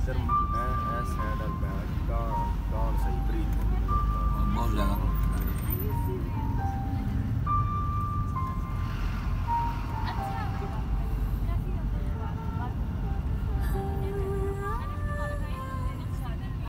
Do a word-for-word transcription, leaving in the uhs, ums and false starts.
इधर ए साइड बैठ का कौन सही ब्रीथ बहुत ज़्यादा